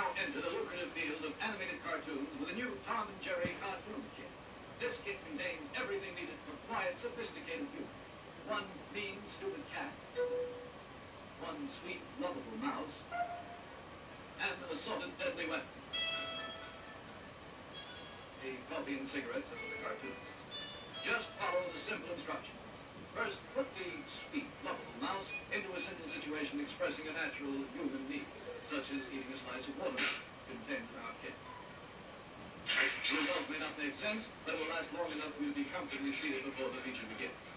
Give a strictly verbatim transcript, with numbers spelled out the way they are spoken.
now enter the lucrative field of animated cartoons with a new Tom and Jerry cartoon kit. This kit contains everything needed for quiet, sophisticated humor. One mean, stupid cat, one sweet, lovable mouse, and an assorted deadly weapon. The coffee and cigarettes are for the cartoonists. Just follow the simple instructions. First, put the sweet, lovable mouse into a simple situation expressing a natural human need, such as eating a slice of watermelon contained in our kit. The result may not make sense, but it will last long enough for you to be comfortably seated before the feature begins.